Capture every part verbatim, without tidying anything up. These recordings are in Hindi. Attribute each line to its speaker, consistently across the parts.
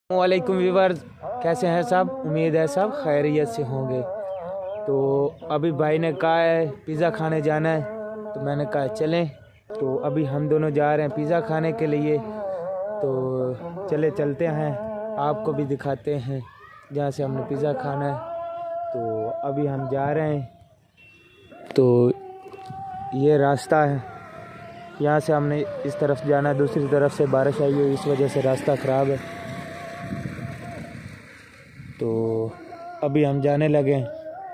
Speaker 1: वालेकुम व्यूअर्स, कैसे हैं सब। उम्मीद है सब खैरियत से होंगे। तो अभी भाई ने कहा है पिज़्ज़ा खाने जाना है, तो मैंने कहा चलें। तो अभी हम दोनों जा रहे हैं पिज़्ज़ा खाने के लिए। तो चले चलते हैं, आपको भी दिखाते हैं जहाँ से हमने पिज़्ज़ा खाना है। तो अभी हम जा रहे हैं। तो ये रास्ता है, यहाँ से हमने इस तरफ जाना है। दूसरी तरफ से बारिश आई हुई, इस वजह से रास्ता ख़राब है। तो अभी हम जाने लगे हैं।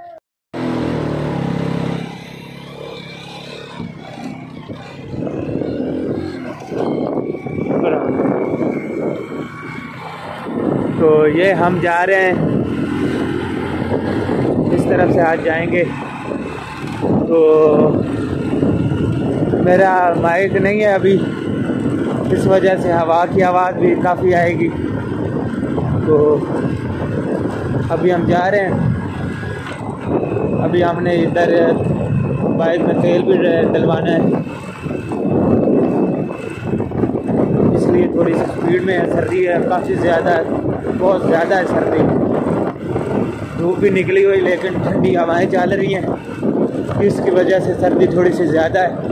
Speaker 1: तो ये हम जा रहे हैं, इस तरफ से आज जाएंगे। तो मेरा माइक नहीं है अभी, इस वजह से हवा की आवाज़ भी काफ़ी आएगी। तो अभी हम जा रहे हैं। अभी हमने इधर बाइक में तेल भी डलवाना है, इसलिए थोड़ी सी स्पीड में है। सर्दी है काफ़ी ज़्यादा, बहुत ज़्यादा है सर्दी। धूप भी निकली हुई लेकिन ठंडी हवाएं चल रही हैं, इसकी वजह से सर्दी थोड़ी सी ज़्यादा है।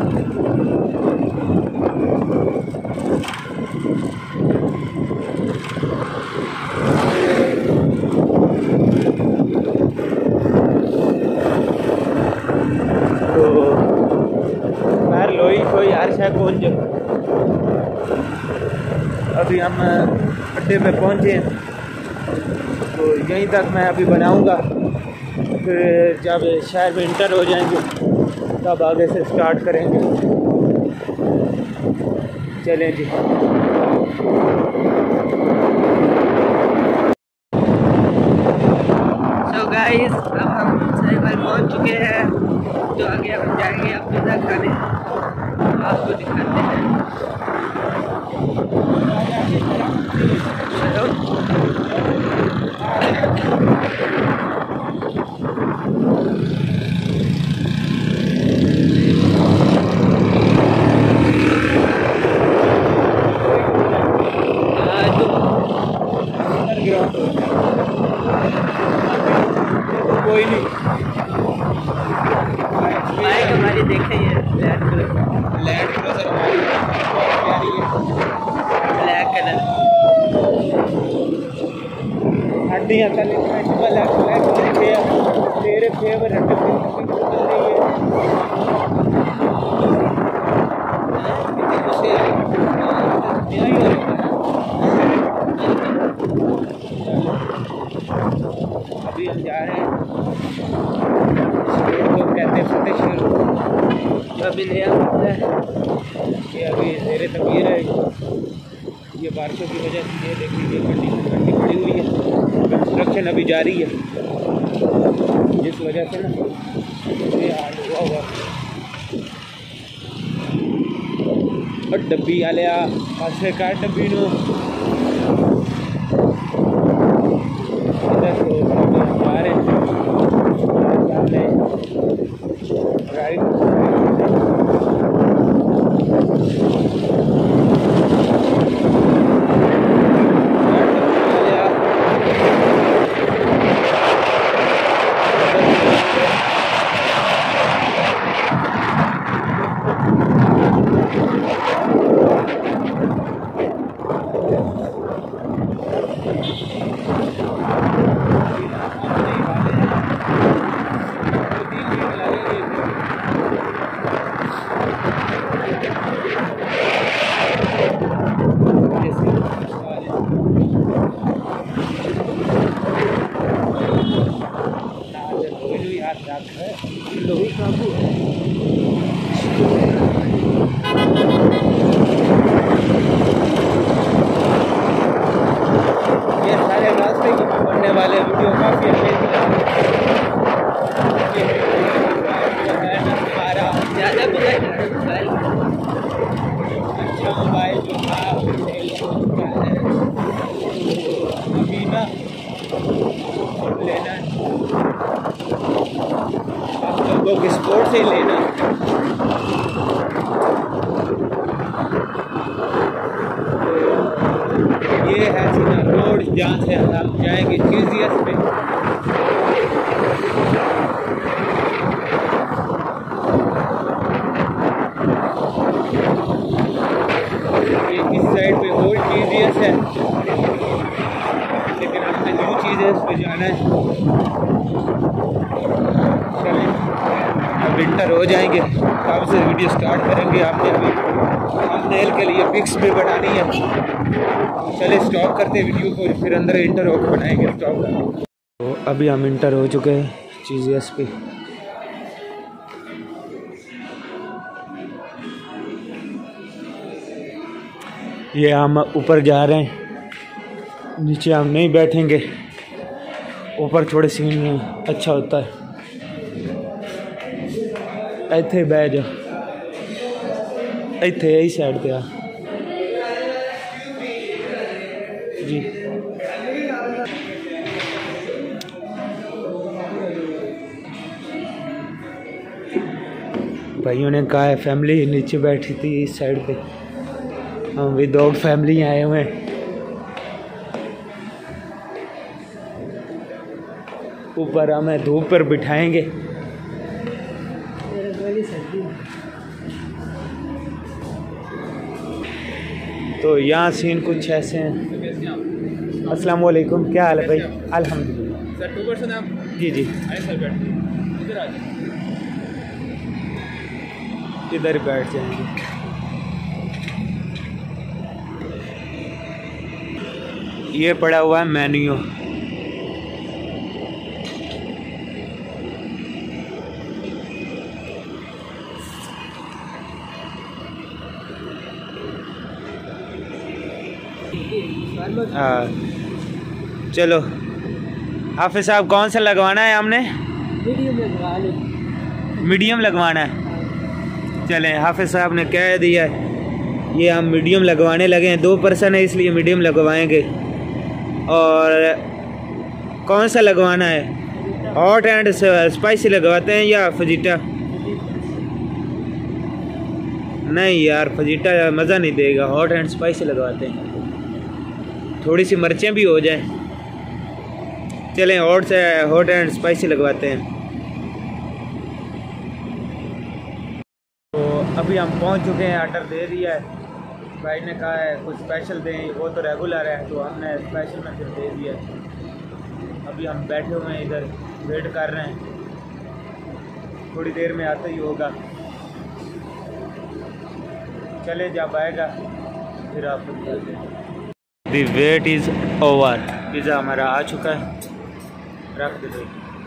Speaker 1: कुंज अभी हम अड्डे पे पहुंचे हैं, तो यहीं तक मैं अभी बनाऊंगा। फिर जब शहर में इंटर हो जाएंगे तब आगे से स्टार्ट करेंगे। चलें जी।
Speaker 2: सो गाइस, अब हम साइबर पहुंच चुके हैं। तो आगे हम जाएंगे अब पिज़्ज़ा खाने, आपको दिखाते हैं।
Speaker 1: कोई नहीं,
Speaker 2: बाइक हमारी देखे ही है, लैंड
Speaker 1: लैंड क्रूज़र हमारी बहुत प्यारी है,
Speaker 2: ब्लैक कलर।
Speaker 1: हड्डियाँ तले ब्लैक ब्लैक तेरे फेवर हड्डी चल रही है। अभी हम जा रहे हैं, लोग कहते हैं फतेह शेर
Speaker 2: जो अभी नया होता है,
Speaker 1: ये अभी ज़ेरे तमीर है। ये बारिशों की वजह से ये देखिए गड्डी गड्डी खड़ी हुई है, कंस्ट्रक्शन अभी जारी है, जिस वजह से ना ये हाल हुआ हुआ। और डब्बी वाले पासे का डब्बी नो इधर तो जा रहे हैं राइट। लोही काबू है। ये सारे रास्ते की बनने वाले वीडियो काफ़ी अच्छे
Speaker 2: ज़्यादा बुलाए
Speaker 1: अच्छा मोबाइल जो था अभी ना लेना है, आप लोगों की स्पोर्ट से लेना। ये है रोड जहाँ से हम जाएंगे चीजियस पे। इस साइड पे ओल्ड चीजियस है, लेकिन हमने न्यू चीजियस पे जाना है। चलें, अब विंटर हो जाएंगे तब से वीडियो स्टार्ट करेंगे। आपने अभी थंबनेल के लिए पिक्स भी बनानी है। चले स्टॉप करते हैं वीडियो को, फिर अंदर इंटर होकर बनाएंगे स्टॉप। तो अभी हम इंटर हो चुके हैं चीजियस पे। ये हम ऊपर जा रहे हैं, नीचे हम नहीं बैठेंगे, ऊपर थोड़े सीन में अच्छा होता है। इत्थे बह जा, इत्थे यही साइड पे आ जी। भाइयों ने कहा है फैमिली नीचे बैठी थी इस साइड पे, हम विदाउट फैमिली आए हुए हैं। ऊपर हमें धूप पर बिठाएंगे। तो यहाँ सीन कुछ ऐसे हैं। अस्सलाम वालेकुम, क्या हाल है भाई? अल्हम्दुलिल्लाह।
Speaker 3: सर टू पर्सन आप?
Speaker 1: जी जी,
Speaker 3: आए सर बैठिए, इधर आ जाए।
Speaker 1: इधर बैठ जाएंगे। ये पड़ा हुआ है मेन्यू। हाँ चलो, हाफिज साहब कौन सा लगवाना है? हमने
Speaker 2: मीडियम लगवा लो।
Speaker 1: मीडियम लगवाना है। चलें, हाफिज साहब ने कह दिया है, ये हम मीडियम लगवाने लगे हैं। दो पर्सन है इसलिए मीडियम लगवाएंगे। और कौन सा लगवाना है? हॉट एंड स्पाइसी लगवाते हैं या फजीटा? नहीं यार, फजीटा मज़ा नहीं देगा, हॉट एंड स्पाइसी लगवाते हैं, थोड़ी सी मिर्चें भी हो जाएं। चलें, हॉट से हॉट एंड स्पाइसी लगवाते हैं। तो अभी हम पहुंच चुके हैं, ऑर्डर दे दिया है। भाई ने कहा है कुछ स्पेशल दें, वो तो रेगुलर है, तो हमने स्पेशल में फिर दे दिया है। अभी हम बैठे हुए हैं इधर, वेट कर रहे हैं, थोड़ी देर में आता ही होगा। चले, जब आएगा फिर आपको दिखाते हैं। The wait is over, pizza हमारा आ चुका है, रख दे।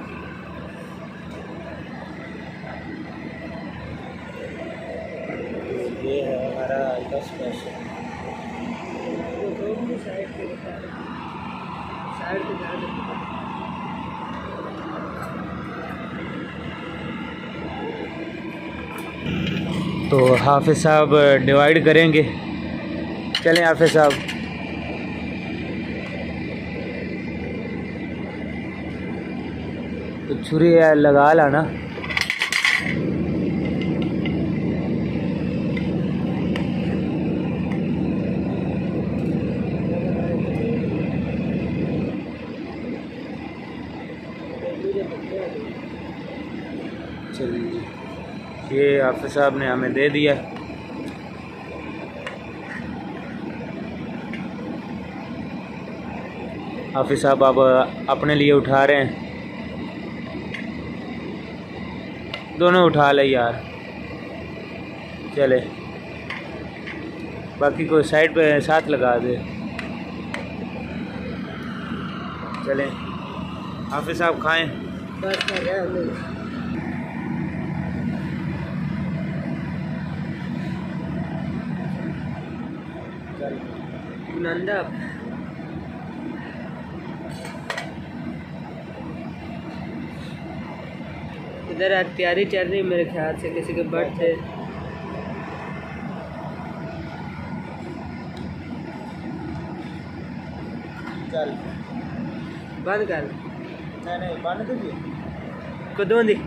Speaker 1: ये है हमारा आइटा स्पेशल। तो हाफिज साहब डिवाइड करेंगे। चलें हाफिज साहब, तो छुरी लगा लाना। चलिए, ये हाफिज साहब ने हमें दे दिया। हाफिज साहब अब अपने लिए उठा रहे हैं, दोनों उठा ले यार। चले, बाकी को साइड पे साथ लगा दे। चलें, हाफिज साहब खाएं।
Speaker 2: बस कर रहा है नंदा। इधर आज तैयारी चल रही मेरे ख्याल से किसी के बर्थडे।
Speaker 1: चल
Speaker 2: बंद कर।
Speaker 1: नहीं नहीं बंद कीजिए।
Speaker 2: कदों दी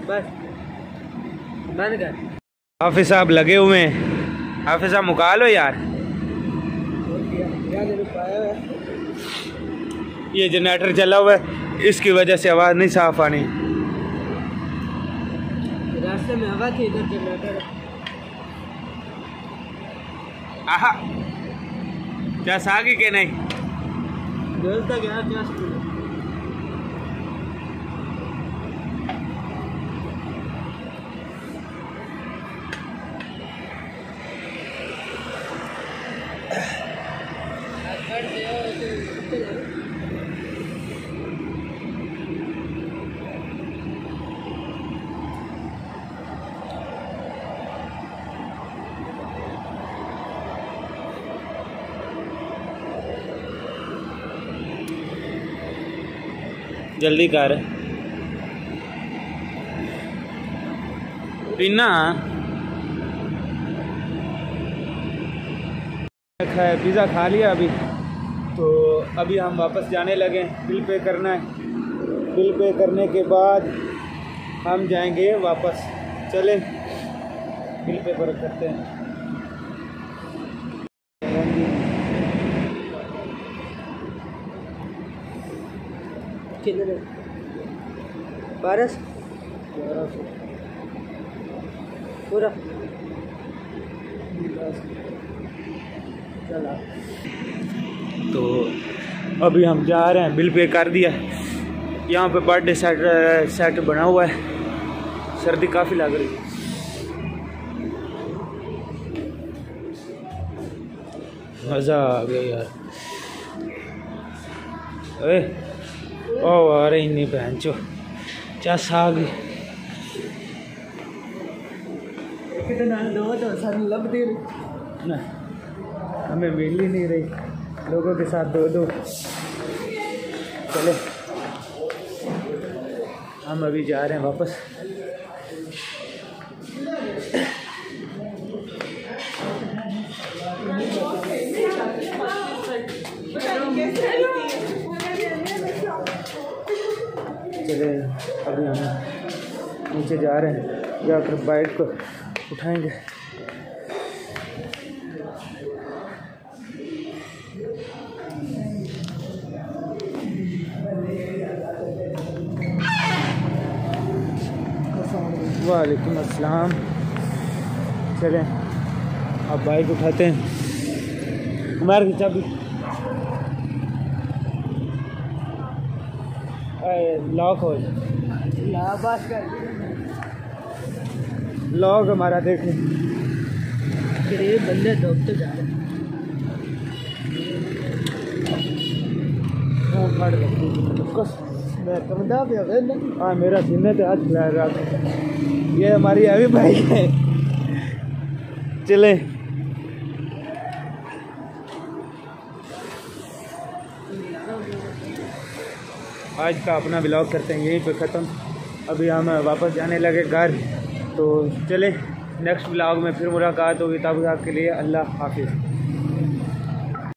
Speaker 2: बस बंद कर।
Speaker 1: हाफिज साहब लगे हुए हैं। हाफिज साहब मुकालो यार। ये जनरेटर चला हुआ है, इसकी वजह से आवाज़ नहीं साफ आनी।
Speaker 2: रास्ते में हवा थी, इधर जनरेटर।
Speaker 1: आहा क्या सागी के नहीं
Speaker 2: बोलता गया क्या
Speaker 1: जल्दी कर पीना। पिज़्ज़ा खा लिया अभी, तो अभी हम वापस जाने लगे। बिल पे करना है, बिल पे करने के बाद हम जाएंगे वापस। चलें बिल पे पर करते हैं।
Speaker 2: कितने बारह पूरा चला।
Speaker 1: तो अभी हम जा रहे हैं, बिल पे कर दिया। यहाँ पे बर्थडे सेट सेट बना हुआ है। सर्दी काफ़ी लग रही है। मज़ा आ गया यार। अरे ओ आ रही नहीं बहन चो, चस आ गई। ना हमें मिल ही नहीं रही, लोगों के साथ दो दो। चले हम अभी जा रहे हैं वापस। चले अभी हम नीचे जा रहे हैं, जाकर बाइक को उठाएंगे। वालेकुम अस्सलाम। चलें अब बाइक उठाते हैं। उमर की चाबी लॉक हो लॉक हमारा देखें।
Speaker 2: गरीब बंदे दोस्त जा रहे हैं।
Speaker 1: हाँ मेरा सीने पे हाथ खिला रहा था। ये हमारी अभी बाइक है। चले आज का अपना व्लॉग करते हैं यहीं पे ख़त्म। अभी हम वापस जाने लगे घर, तो चले नेक्स्ट व्लॉग में फिर मुलाकात होगी। तब तक के लिए अल्लाह हाफिज़।